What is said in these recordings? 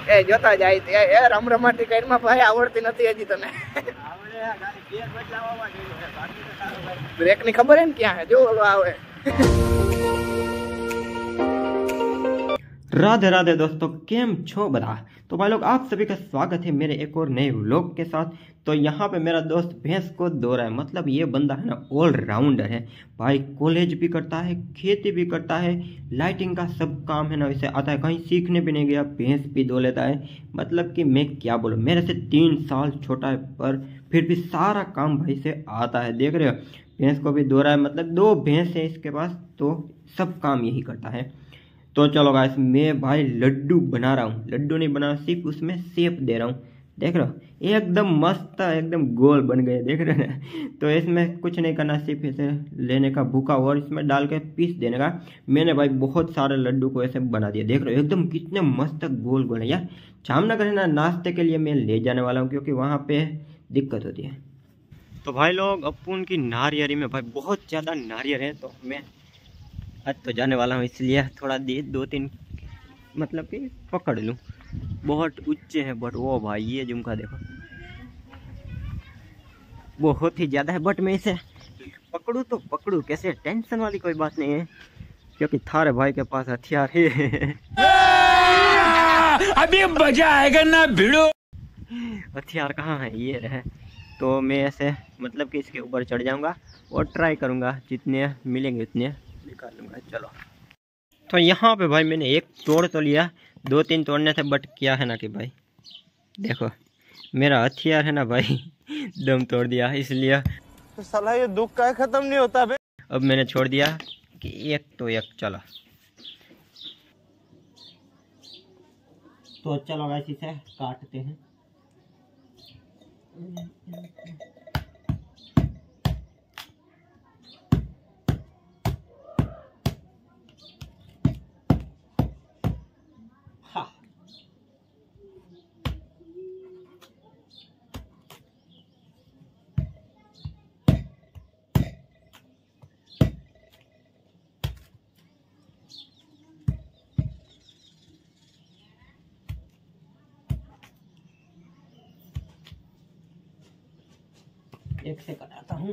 એ જોતા જાય એ રમરમાટી કાઈમાં ભાઈ આવડતી નથી હજી તને બ્રેક ની ખબર હે ને ક્યાં હે જો ઓલો આવે राधे राधे दोस्तों, केम छो बता। तो भाई लोग आप सभी का स्वागत है मेरे एक और नए व्लॉग के साथ। तो यहाँ पे मेरा दोस्त भैंस को दो रहा है, मतलब ये बंदा है ना ऑलराउंडर है भाई। कॉलेज भी करता है, खेती भी करता है, लाइटिंग का सब काम है ना वैसे आता है। कहीं सीखने भी नहीं गया, भैंस भी धो लेता है। मतलब कि मैं क्या बोलूँ, मेरे से 3 साल छोटा है पर फिर भी सारा काम भाई से आता है। देख रहे हो, भैंस को भी धो रहा है, मतलब 2 भैंस है इसके पास, तो सब काम यही करता है। तो चलो गाइस, मैं भाई लड्डू बना रहा हूँ। लड्डू नहीं बना रहा, सिर्फ उसमें शेप दे रहा हूँ। देख रहे हो, एकदम मस्त, एकदम गोल बन गए, देख रहे हो ना। तो इसमें कुछ नहीं करना, सिर्फ ऐसे लेने का भूखा और इसमें डाल के पीस देने का। मैंने भाई बहुत सारे लड्डू को ऐसे बना दिया, देख रहे हो एकदम कितने मस्त गोल गोल है यार। जामनगर है ना, नाश्ते के लिए मैं ले जाने वाला हूँ क्योंकि वहाँ पे दिक्कत होती है। तो भाई लोग, अपुन की नारियरी में भाई बहुत ज़्यादा नारियल है, तो मैं आज तो जाने वाला हूँ, इसलिए थोड़ा 2-3 मतलब कि पकड़ लूँ। बहुत ऊंचे हैं बट वो भाई ये झुमका देखो बहुत ही ज़्यादा है, बट मैं इसे पकड़ूँ तो पकड़ूँ कैसे, टेंशन वाली कोई बात नहीं है क्योंकि थारे भाई के पास हथियार है। अभी मजा आएगा ना भिड़ो। हथियार कहाँ है, ये रहे। तो मैं ऐसे मतलब कि इसके ऊपर चढ़ जाऊँगा और ट्राई करूँगा, जितने मिलेंगे उतने निकाल लूँगा। चलो, तो यहाँ पे भाई मैंने एक तोड़ तो लिया, 2-3 तोड़ने थे, बट क्या है ना कि भाई देखो मेरा हथियार है ना भाई दम तोड़ दिया, इसलिए तो साला ये दुख का खत्म नहीं होता बे। अब मैंने छोड़ दिया कि एक तो एक। चलो तो चलो वैसे से काटते हैं। एक से कटाता हूँ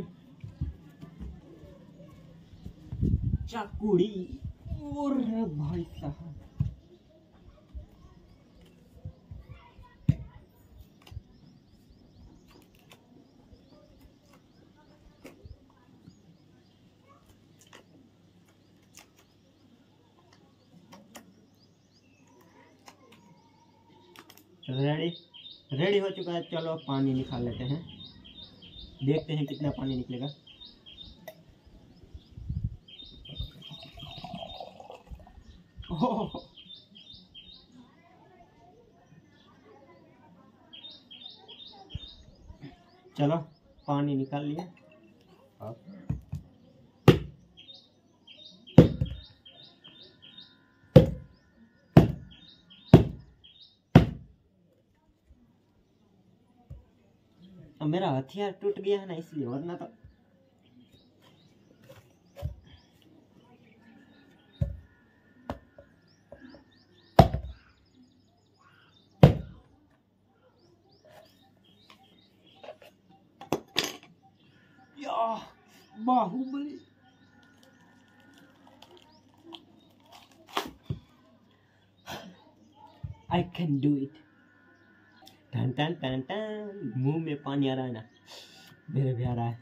चाकुड़ी और भाई साहब। रेडी हो चुका है। चलो पानी निकाल लेते हैं, देखते हैं कितना पानी निकलेगा। चलो पानी निकाल लिया। अब मेरा हथियार टूट गया है ना, इसलिए, वरना तो Baahubali. I can do it. टन टन टन टन, मुंह में पानी आ रहा है ना, मेरे भी आ रहा है।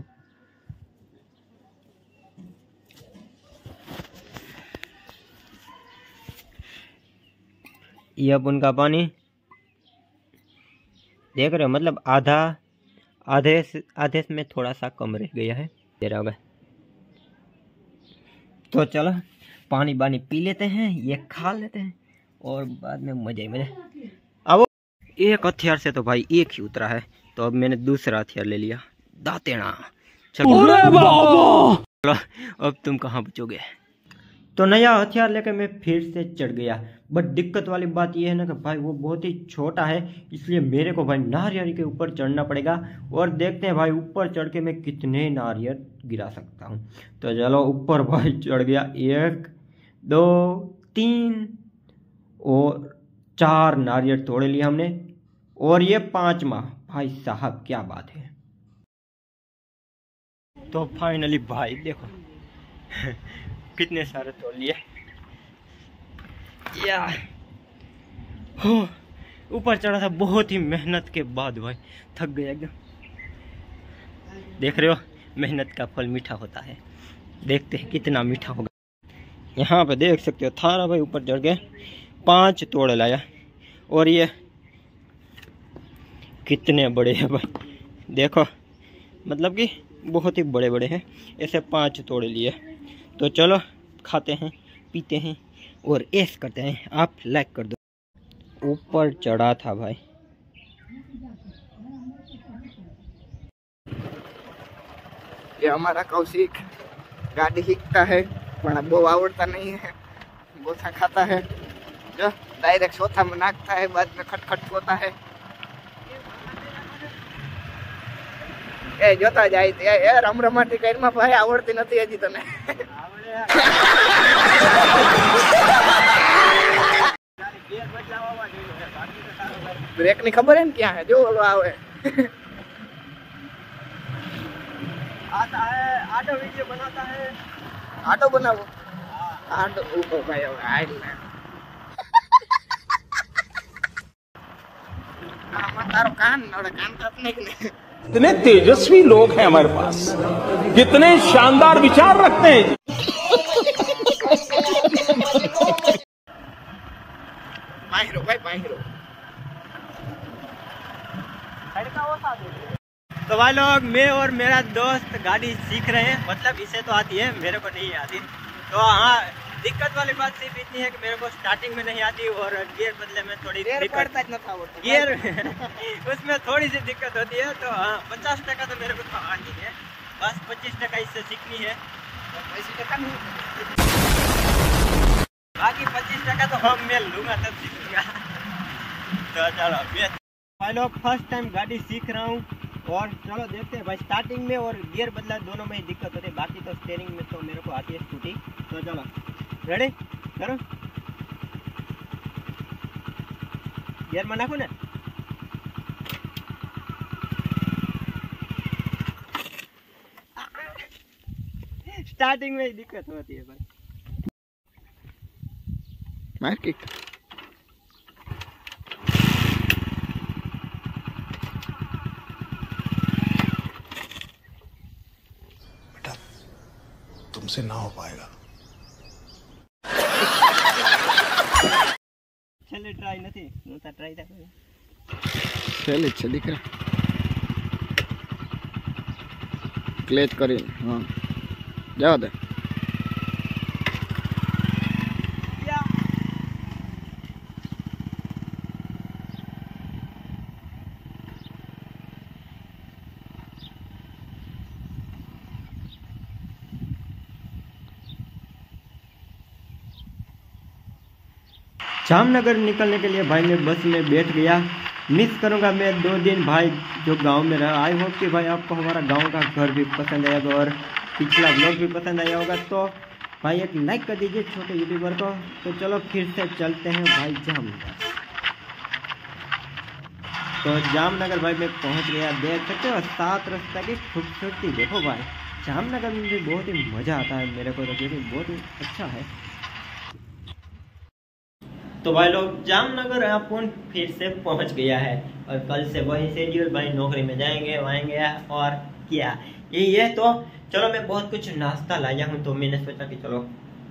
ये अब उनका पानी देख रहे हो, मतलब आधे में थोड़ा सा कम रह गया है, दे रहा होगा। तो चलो पानी बानी पी लेते हैं, ये खा लेते हैं और बाद में मजे ही मजे। अब एक हथियार से तो भाई एक ही उतरा है, तो अब मैंने दूसरा हथियार ले लिया, दातेना। चलो अब तुम कहाँ बचोगे। तो नया हथियार लेकर मैं फिर से चढ़ गया, बट दिक्कत वाली बात यह है ना कि भाई वो बहुत ही छोटा है, इसलिए मेरे को भाई नारियल के ऊपर चढ़ना पड़ेगा। और देखते हैं भाई ऊपर चढ़ के मैं कितने नारियल गिरा सकता हूँ। तो चलो ऊपर भाई चढ़ गया, 1 2 3 और 4 नारियल तोड़ लिए हमने और ये 5वां। भाई साहब क्या बात है। तो फाइनली भाई देखो कितने सारे तोड़ लिए यार। हो ऊपर चढ़ा था बहुत ही मेहनत के बाद भाई, थक गया एकदम। देख रहे हो मेहनत का फल मीठा होता है, देखते हैं कितना मीठा होगा। यहाँ पे देख सकते हो थारा भाई ऊपर चढ़ गए 5 तोड़ लाया और ये कितने बड़े हैं भाई, देखो मतलब कि बहुत ही बड़े बड़े हैं। ऐसे 5 तोड़ लिए। तो चलो खाते हैं पीते हैं और ऐश करते हैं। आप लाइक कर दो। ऊपर चढ़ा था भाई, ये हमारा कौशिक गाड़ी सीखता है પણ બહુ આવડતા नहीं है। गोथा खाता है जो डायरेक्ट चौथा में नाखता है, बाद में खटखट होता है। ए જોતા જાય એ રમરમાટી કઈમાં ભાઈ આવડતી નથી હજી તને। ब्रेक ની ખબર है क्या है जो ओलो आवे आता है ऑटो वीडियो बनाता है। ऑटो बनावो ऑटो ओ भाई आई तारो कान कापने के लिए। कितने तेजस्वी लोग हैं हमारे पास, कितने शानदार विचार रखते हैं। बाहिरो भाई बाहिरो। तो भाई लोग मैं और मेरा दोस्त गाड़ी सीख रहे हैं, मतलब इसे तो आती है मेरे को नहीं आती। तो हाँ दिक्कत वाली बात सिर्फ इतनी है कि मेरे को स्टार्टिंग में नहीं आती और गियर बदले में थोड़ी दिक्कत गियर उसमें थोड़ी सी दिक्कत होती है। तो हाँ 50% तो मेरे को तो आती है, बस 25% इससे सीखनी है। बाकी 25% तो हम मैं लूँगा तब सीखूंगा। तो चलो भाई लोग फर्स्ट टाइम गाड़ी सीख रहा हूँ और चलो देखते हैं भाई। स्टार्टिंग में और गियर बदला दोनों में ही दिक्कत होती है, बाकी तो स्टीयरिंग में तो मेरे को आती है स्कूटी। तो चलो रेडी करो, गियर में नाखो ना। स्टार्टिंग में ही दिक्कत होती है भाई। मार किक तुमसे ना हो पाएगा। चले ट्राई नहीं हूँ तो ट्राई था चले છે દીકરા ક્લેચ કરી હા જાવ દે। जामनगर निकलने के लिए भाई मैं बस में बैठ गया। मिस करूंगा मैं 2 दिन भाई जो गांव में रहा। आई होप कि भाई आपको हमारा गांव का घर भी पसंद आएगा और पिछला व्लॉग भी पसंद आया होगा। तो भाई एक लाइक कर दीजिए छोटे यूट्यूबर को। तो चलो फिर से चलते हैं भाई जामनगर। तो जामनगर भाई मैं पहुंच गया, देख सकते हो 7 रास्ता की खूबसूरती देखो भाई। जामनगर में भी बहुत ही मज़ा आता है मेरे को, तो बहुत ही अच्छा है। तो भाई लोग जामनगर अपन फिर से पहुंच गया है और कल से वही शेड्यूल भाई, नौकरी में जाएंगे आएंगे और क्या यही है। तो चलो मैं बहुत कुछ नाश्ता लाया हूँ, तो मैंने सोचा कि चलो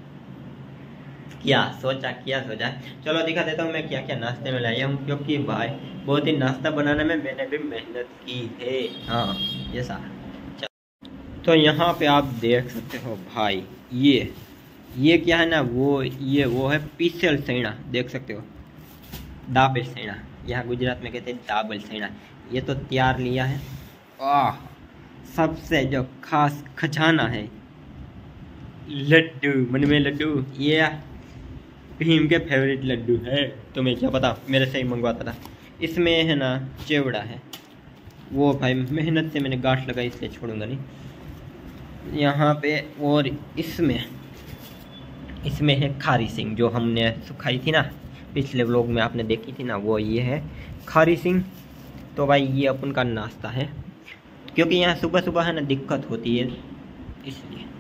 क्या सोचा चलो दिखा देता हूँ मैं क्या क्या नाश्ते में लाया हूँ, क्योंकि भाई बहुत ही नाश्ता बनाने में मैंने भी मेहनत की है। हाँ ये सारा तो यहाँ पे आप देख सकते हो भाई, ये क्या है ना, वो है पीसल सैणा, देख सकते हो दाबेल सैणा, यहाँ गुजरात में कहते हैं दाबेल सैणा। ये तो तैयार लिया है। आह सबसे जो खास खजाना है लड्डू, मन में लड्डू, ये भीम के फेवरेट लड्डू है। तुम्हें क्या पता, मेरे से ही मंगवाता था। इसमें है ना चिवड़ा है, वो भाई मेहनत से मैंने गांठ लगाई इसलिए छोड़ूंगा नहीं। यहाँ पे और इसमें है खारी सिंह जो हमने सुखाई थी ना, पिछले व्लॉग में आपने देखी थी ना, वो ये है खारी सिंह। तो भाई ये अपन का नाश्ता है, क्योंकि यहाँ सुबह सुबह है ना दिक्कत होती है इसलिए।